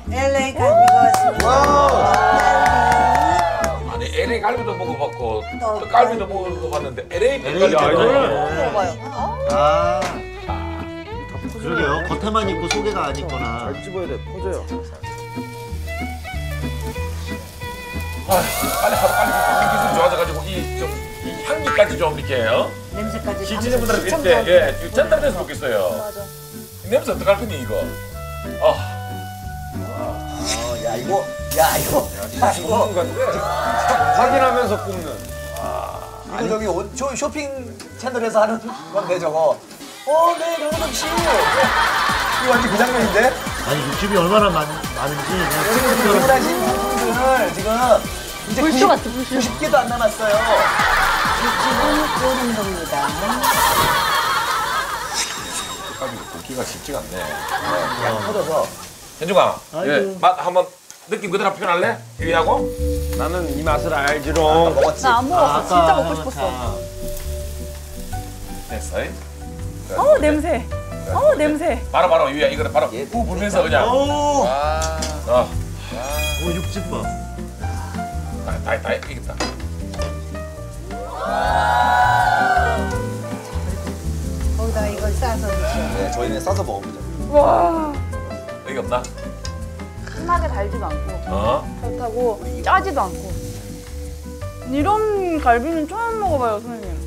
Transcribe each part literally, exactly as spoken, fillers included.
엘에이 갈비가 왔습니다. 아니 엘에이 갈비도 먹어봤고 또 갈비도 먹어봤는데 엘에이 갈비 먹어봐요. 아, 그러게요. 겉에만 있고 속에가 안 있거나. 잘 집어야 돼. 퍼져요. 아, 빨리 하루 빨리 기술 좋아져가지고 이 좀 이 향기까지 좀 이렇게 어? 냄새까지. 시청자분들한테 이렇게 예 전달돼서 좋겠어요. 맞아. 냄새 어떡할 거니 이거? 아, 어, 야 이거, 야 이거, 야 이거. 확인하면서 굽는. 이거 저기 온- 쇼, 쇼핑 채널에서 하는 건데 저거. 어, 네, 강호동 씨. 이거 완전 그 장면인데? 아니 육즙이 얼마나 많, 많은지. 지금 주문하신 분들 지금 이제 불쇼 같아, 불쇼. 구십 개도 안 남았어요. 육즙은 끓는 겁니다. 갈비 굽기가 쉽지가 않네. 그냥 터져서. 현중아, 아이고. 예, 맛 한번 느낌 그대로 표현할래? 유리하고? 나는 이 맛을 알지롱. 먹었지? 나 안 먹었어. 진짜 먹고 형은 싶었어. 다 됐어. 어 냄새. 어 냄새. 바로 바로 유야 이거를 바로 후 불면서 그냥. 오, 어, 오 육즙 봐. 다, 다, 다 이겼다. 거기다 이걸 싸서 드셔. 네, 저희는 싸서 먹어보자. 와. 여기 없나? 심하게 달지도 않고 어? 그렇다고 짜지도 않고. 이런 갈비는 처음 먹어봐요, 선생님.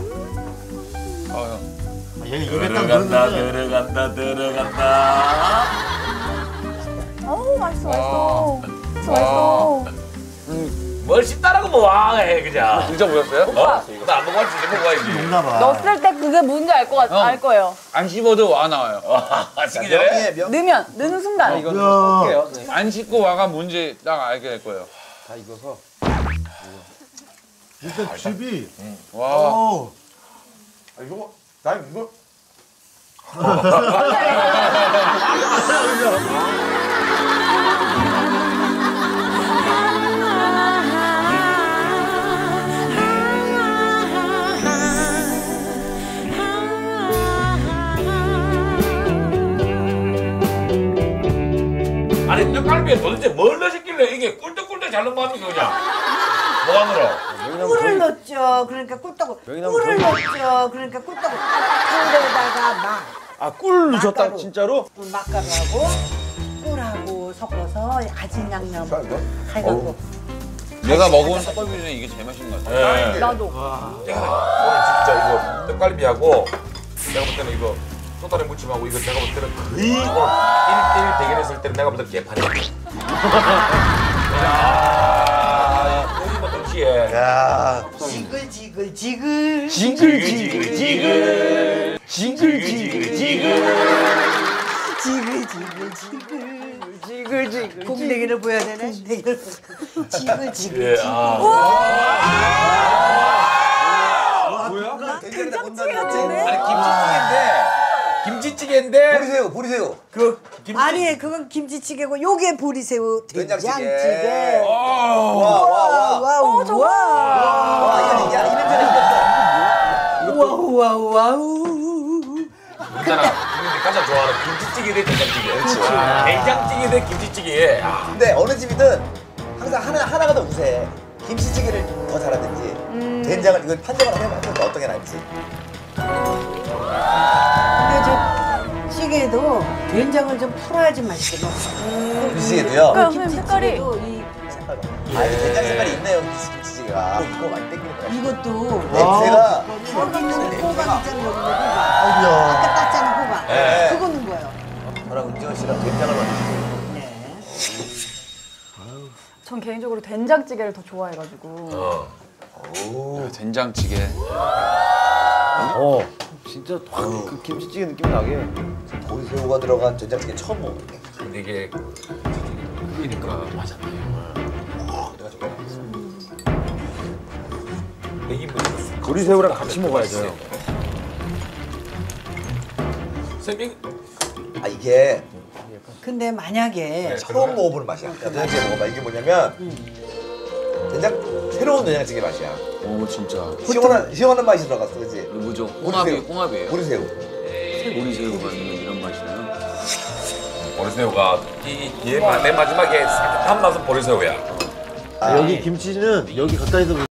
어, 아, 얘 입에 딱 들어간다, 넣는데. 들어간다, 들어간다. 어우 맛있어, 맛있어. 맛있어, 맛있어. 뭘 씹다라고 뭐 와해 그냥. 진짜 보였어요? 어? 나안 먹어봤지, 이제 먹어야지. 먹나 봐. 넣었을 때 그게 뭔지 알 거, 형. 알 거예요. 안 씹어도 와 나와요. 아, 시기 전에? 명예, 명. 넣으면, 넣는 순간. 이건 야. 할게요. 네. 안 씹고 와가 뭔지 딱 알게 될 거예요. 다 익어서. 일단 즙이. 와. 오. 아, 이거, 나 이거. 아니 떡갈비에 도대체 뭘 넣으셨길래 이게 꿀떡꿀떡 잘 넘어갑니까 그냥? 뭐가 늘어? 꿀을 넣었죠. 그러니까 꿀떡을. 명이나무 꿀을 저기- 넣었죠. 그러니까 꿀떡을. 꿀에다가 막. 아, 꿀 넣으셨다, 맛가루. 진짜로? 막가루하고 꿀하고 섞어서 아진 양념 자, 이거? 해갖고. 내가 먹어본 떡갈비 중에 이게 제일 맛있는 것 같아. 예. 나도. 야, 오늘 진짜 이거 떡갈비하고 내가 볼 때는 이거 소다리 무침하고 이거 내가 볼 때는 거의 오늘 일 대일 대결했을 때는 내가 볼 때는 개판이야. 야, 고기만 동시에. 야. 지글지글 지글. 지글지글 지글. 지글지글 지글. 지글지글 지글. 지글지글. 공댕이를 보여야 되네. 공댕이를. 지글지글. 예, 아. 뭐야? 된장찌개 같은데? 아니 김치찌개인데 김치찌개인데 보리새우, 보리새우. 그 김치. 아니 그건 김치찌개고 요게 보리새우 된장찌개. 된장찌개. 어. 와, 와, 와. 와우 저거. 와. 와, 이거, 야, 이 냄새는 이겼어. 와우 와우 와우. 있잖아. 국민들이 가장 좋아하는 김치찌개 대 된장찌개. 된장찌개 대 김치찌개. 야. 근데 어느 집이든 항상 하나, 하나가 더 우세해. 김치찌개를 더 잘하든지, 된장을, 이걸 판정을 하면 어떤 게 나을지. 근데 저 찌개도 된장을 좀 풀어야지 맛있게 먹어. 김치찌개도요? 그러니까 선생님 색깔이. 김치찌개도 이 색깔 봐. 아, 이거 된장 색깔이 있네요, 김치- 김치찌개가. 이거 많이 땡기는 거야. 이것도 냄새가. 여기 있는 호박 있잖아 여기 호박. 아이고야. 아까 땄잖아 호박. 네. 그거 넣은 거예요. 저랑 은지원 씨랑 된장을 만드시고. 네. 전 개인적으로 된장찌개를 더 좋아해가지고. 어. 오. 된장찌개. 어. 진짜 확 그 김치찌개 느낌 나게. 보리새우가 들어간 된장찌개 처음 먹어볼게. 근데 이게 그러니까 맞았네요. 내가 좀 백 인분 보리새우랑 같이 먹어야 돼요. 선생님 아, 이게 근데 만약에 네. 처음 먹어보는 맛이야. 야, 된장찌개 먹어봐. 이게 뭐냐면 된장 새로운 된장찌개 맛이야. 오, 진짜. 시원한 시원한 맛이 들어갔어, 그렇지? 뭐죠? 보리새우. 홍합이, 홍합이에요. 보리새우. 보리새우가 있는 이런 맛이나요? 보리새우가 이얘 맨 마지막에 산뜻한 맛은 보리새우야. 아, 여기 김치는 여기 가까이서